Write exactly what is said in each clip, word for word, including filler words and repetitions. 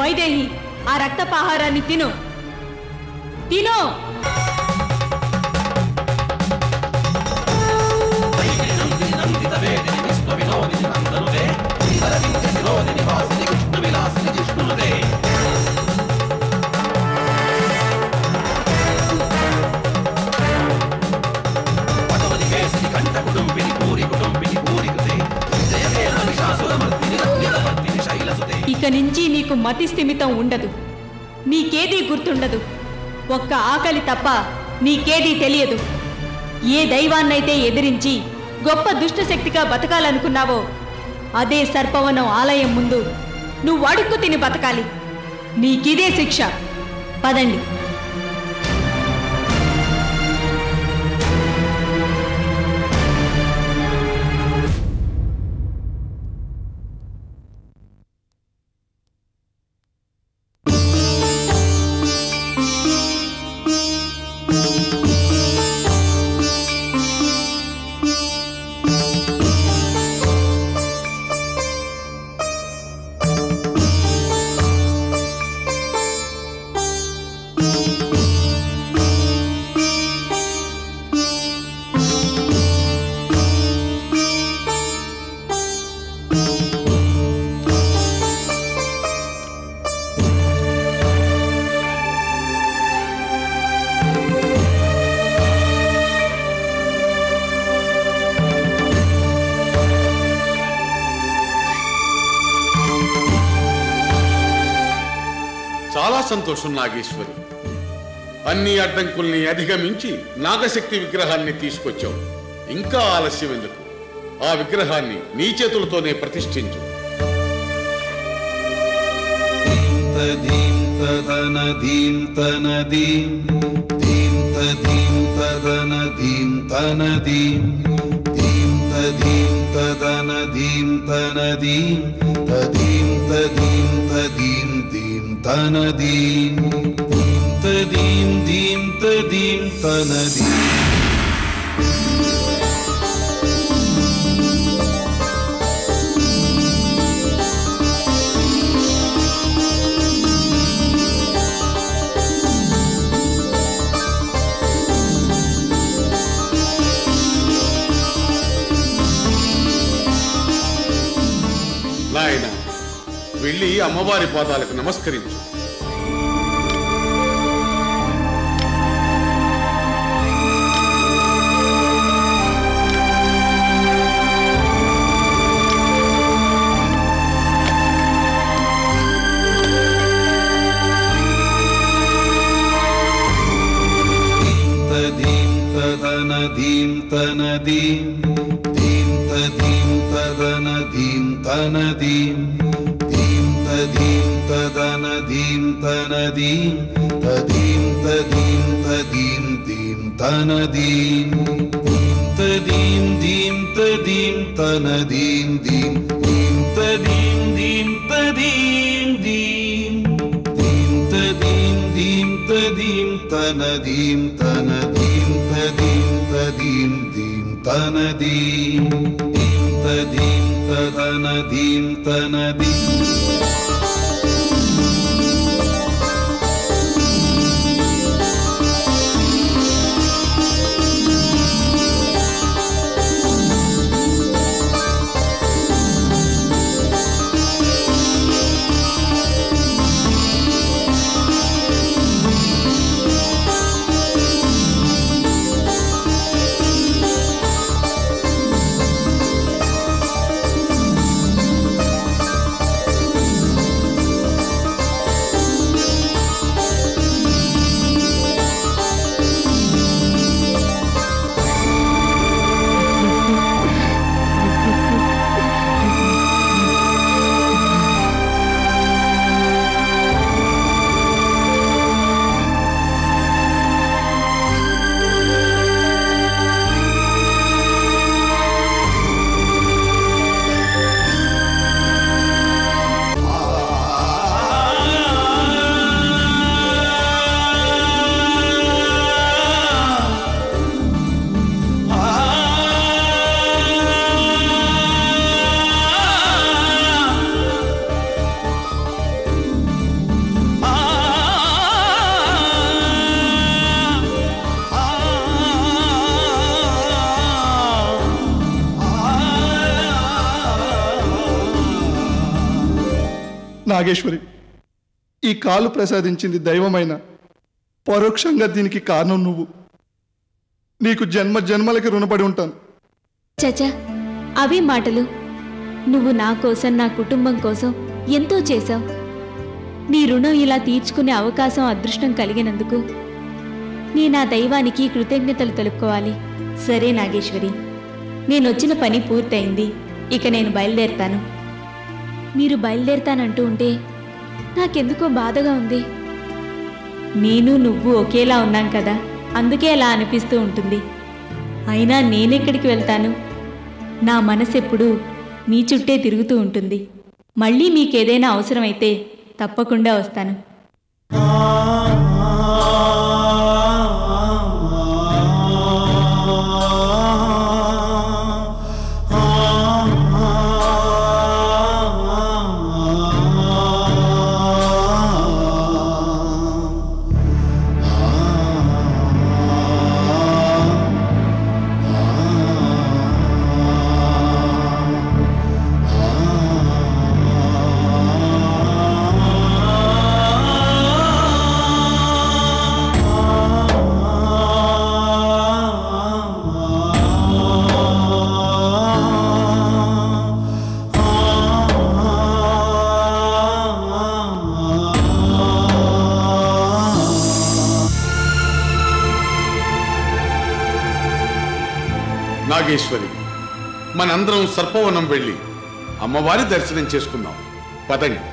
వైదేహి ఆ రక్తపాహారాన్ని తిను తిను. ఇక నుంచి నీకు మతి స్థిమితం ఉండదు, నీకేదీ గుర్తుండదు. ఒక్క ఆకలి తప్ప నీకేదీ తెలియదు. ఏ దైవాన్నైతే ఎదిరించి గొప్ప దుష్టశక్తిగా బతకాలనుకున్నావో అదే సర్పవనం ఆలయం ముందు నువ్వు అడుక్కు తిని బతకాలి. నీకిదే శిక్ష. పదండి. చాలా సంతోషం నాగేశ్వరి. అన్ని అడ్డంకుల్ని అధిగమించి నాగశక్తి విగ్రహాన్ని తీసుకొచ్చావు. ఇంకా ఆలస్యం ఎందుకు? ఆ విగ్రహాన్ని నీ చేతులతోనే ప్రతిష్ఠించు. తనదీం తదీం దీం తదీం తనదీం. నాయన, వెళ్ళి అమ్మవారి పాదాలకు నమస్కరించు. తనదీం తనదీం దీం తదీం తదనదీం తనదీం దీం తదీం తదనదీం తనదీం తదీం తదీం తదీం దీం తనదీం దీం తదీం దీం తదీం తనదీం దీం దీం తదీం దీం తదీం దీం దీం తదీం దీం తదీం తనదీం తనదీం తదీం తదీం దీం తనదీం దీం తదీం తదనదీం తనదీం. నాగేశ్వరి, ఈ కాలు ప్రసాదించింది దైవమైన పరోక్షంగా దీనికి కారణం నువ్వు. నీకు జన్మ జన్మలకి రుణపడి ఉంటాను. చచా, అవి మాటలు. నువ్వు నా కోసం, నా కుటుంబం కోసం ఎంతో చేశావు. నీ రుణం ఇలా తీర్చుకునే అవకాశం, అదృష్టం కలిగినందుకు నేను ఆ దైవానికి కృతజ్ఞతలు తెలుపుకోవాలి. సరే నాగేశ్వరి, నేనొచ్చిన పని పూర్తయింది. ఇక నేను బయలుదేరుతాను. మీరు బయలుదేరుతానంటూ ఉంటే నాకెందుకో బాధగా ఉంది. నేను నువ్వు ఒకేలా ఉన్నాం కదా, అందుకే అలా అనిపిస్తూ ఉంటుంది. అయినా నేనెక్కడికి వెళ్తాను? నా మనసెప్పుడూ మీ చుట్టే తిరుగుతూ ఉంటుంది. మళ్ళీ మీకేదైనా అవసరమైతే తప్పకుండా వస్తాను. నాగేశ్వరి, మనందరం సర్పవనం వెళ్ళి అమ్మవారి దర్శనం చేసుకుందాం. పదండి.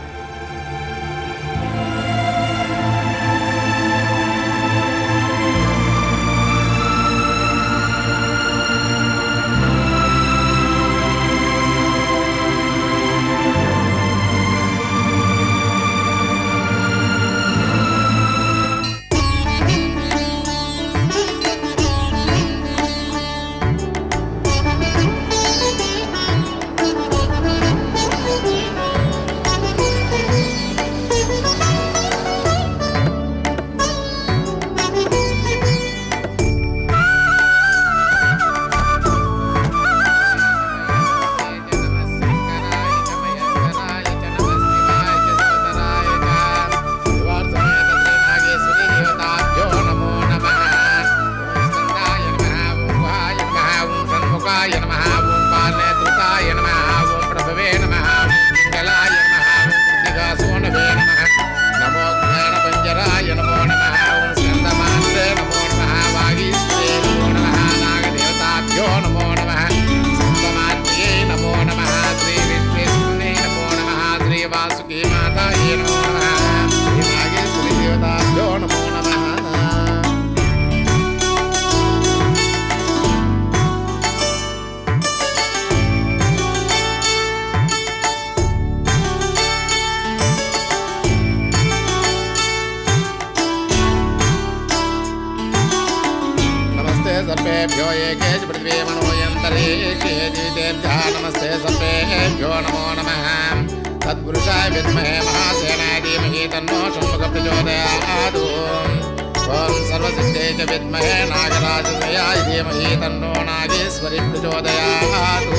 सर्पेभ्यो एके पृथ्वी मनोयन्तरिक्षे जीतेभ्यः नमस्ते सर्पेभ्यो नमो नमः। तत्पुरुषाय विद्महे महासेनाय धीमहि तन्नो षण्मुखः प्रचोदयात्। ॐ सर्वसिद्धे च विद्महे नागराजाय धीमहि तन्नो नागेश्वरी प्रचोदयात्।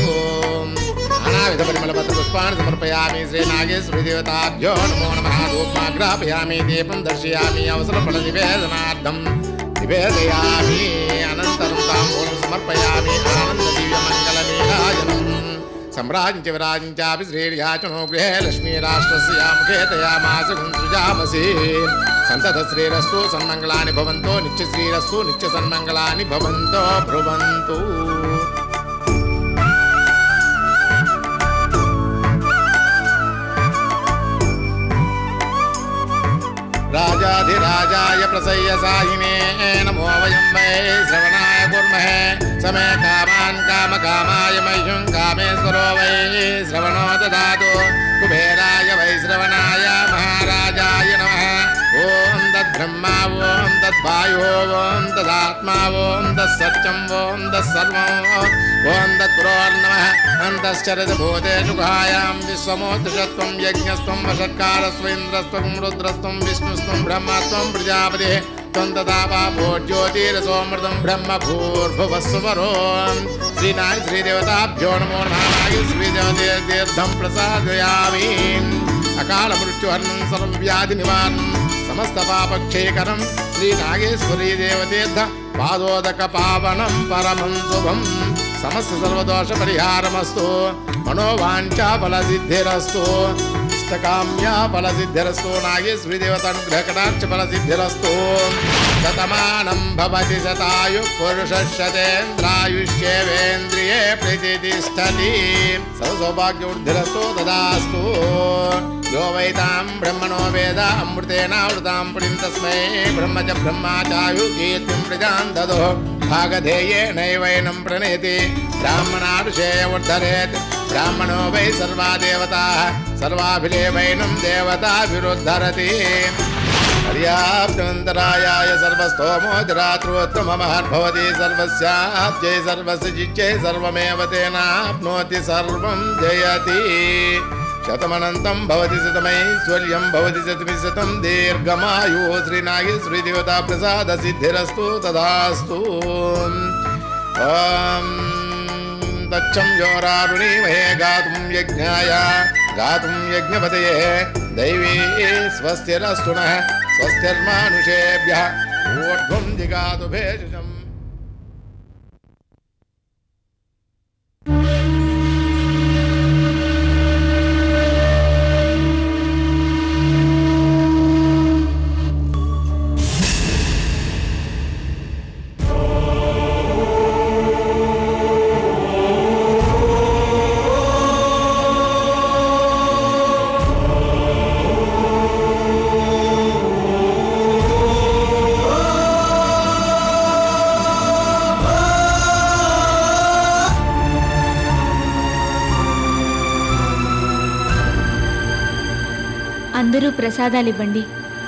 नानाविधपरिमलपत्रपुष्पाणि समर्पयामि श्रीनागेश्वरी देवताभ्यो नमो नमः। धूपमाग्रापयामि दीपं दर्शयामि अवसरफलनिवेदनार्थं निवेदयामि। अनन्तरं ताम्बूलं समर्पयामि आनन्ददिव्यमङ्गलनीराजनं। सम्राजं च विराजं चापि श्रीर्याचनो गृहे लक्ष्मीराष्ट्रस्य मुखे तयामास गुंसृजामसि। सन्ततश्रीरस्तु सन्मङ्गलानि भवन्तो नित्यश्रीरस्तु नित्यसन्मङ्गलानि भवन्तो ब्रुवन्तु। राजाधिराजाय प्रसय्यसाहिने नमो वयं वै श्रवणाय कुर्महे। समे कामान् कामकामाय मह्यं कामेश्वरो वै श्रवणो ददातु। कुबेराय वै श्रवणाय महाराजाय नमः। ॐ तद्ब्रह्मा ॐ तद्वायुः ॐ तदात्मा ॐ तत्सत्यं ॐ तत्सर्वं ॐ तत्पुरोर्नमः। अन्तश्चरदभूतेषु गुहायां विश्वमोत्तषत्वं यज्ञस्त्वं वषट्कारस्त्वं इन्द्रस्त्वं रुद्रस्त्वं विष्णुस्त्वं ब्रह्मस्त्वं प्रजापतिः त्वं तथा पापो ज्योतिरसोऽमृतं ब्रह्म भूर्भुवस्वरो। श्रीनाय श्रीदेवताभ्यो नमो नमः। श्रीदेवतीर्थं प्रसादयामि। అకాల మృత్యుహరణం సర్వ వ్యాధి నివారణం సమస్త పాపక్షేకరం శ్రీ నాగేశ్వరీ దేవతీర్థ పాదోదక పావనం పరమం శుభం సమస్త సర్వదోష పరిహారమస్తు మనోవాంఛా ఫలసిద్ధిరస్తు ఇష్టకామ్యా ఫలసిద్ధిరస్తు నాగేశ్వరీ దేవతానుగ్రహ కటాక్ష ఫలసిద్ధిరస్తు శతమానం భవతి శతాయు పురుష శతేంద్రాయుష్యేవేంద్రియే ప్రతిష్టతి సౌసౌభాగ్యవృద్ధిరస్తు తదాస్తు यो वैतां ब्रह्मणो वेद अमृतेनावृतां पुरीं तस्मै ब्रह्म च ब्रह्माचायु कीर्तिं प्रजां ददो भागधेयेनैवैनं प्रणेति ब्राह्मणाभिषेयवर्धरेत् ब्राह्मणो वै सर्वा देवताः सर्वाभिलेवैनं देवताभिरुद्धरति पर्याप्तमन्तरायाय सर्वस्तोमोदरात्रोत्तममहद्भवति सर्वस्याब्जै सर्वस्य जिज्ञै सर्वमेव तेनाप्नोति सर्वं जयति शतमनन्तं भवति शतमैश्वर्यं भवति शतमिशतं दीर्घमायु श्रीनागेश्वरी देवता प्रसाद सिद्धिरस्तु तदास्तु ॐ दक्षं योरारुणीमहे गातुं यज्ञाय गातुं यज्ञपतये दैवी स्वस्तिरस्तु नः स्वस्तिर्मानुषेभ्यः ऊर्ध्वं दिगातु भेषजम् అందరూ ప్రసాదాలు ఇవ్వండి.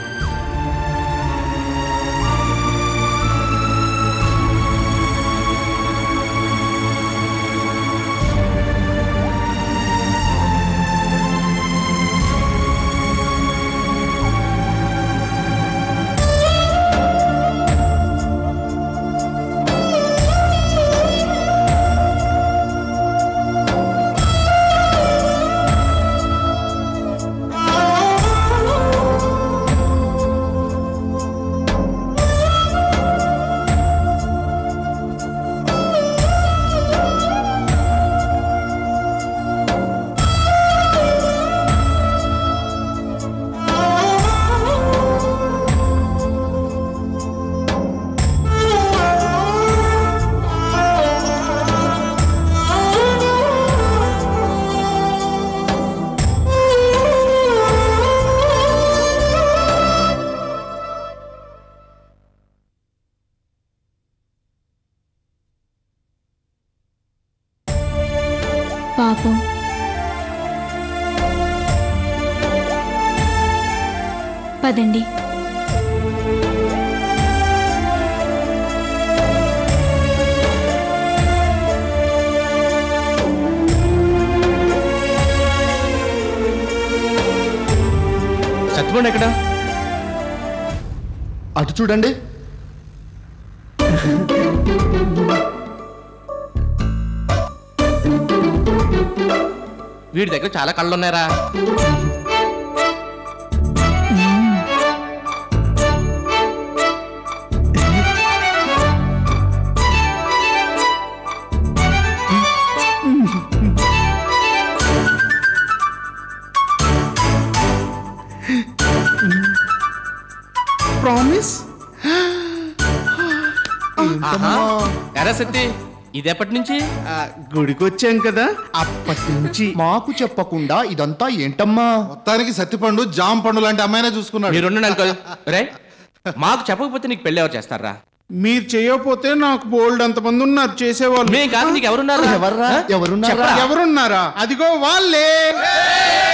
పాపం పదండి. సత్యమణి ఎక్కడ? అటు చూడండి. వీడి దగ్గర చాలా కళ్ళు ఉన్నాయరా. ప్రామిస్. ఎరా సత్తి, ఇదెప్పటి నుంచి? గుడికి వచ్చాం కదా, అప్పటి నుంచి. మాకు చెప్పకుండా ఇదంతా ఏంటమ్మా? మొత్తానికి సత్తిపండు జామ పండు లాంటి అమ్మాయినే చూసుకున్నాడు. మీరు రే, మాకు చెప్పకపోతే నీకు పెళ్లి ఎవరు చేస్తారా? మీరు చేయకపోతే నాకు బోల్డ్ అంతమంది ఉన్నారు చేసేవాళ్ళు. మేము కాదు, నీకు ఎవరున్నారు? ఎవర్రా? ఎవరున్నారా? ఎవరున్నారా? అదిగో వాళ్ళే.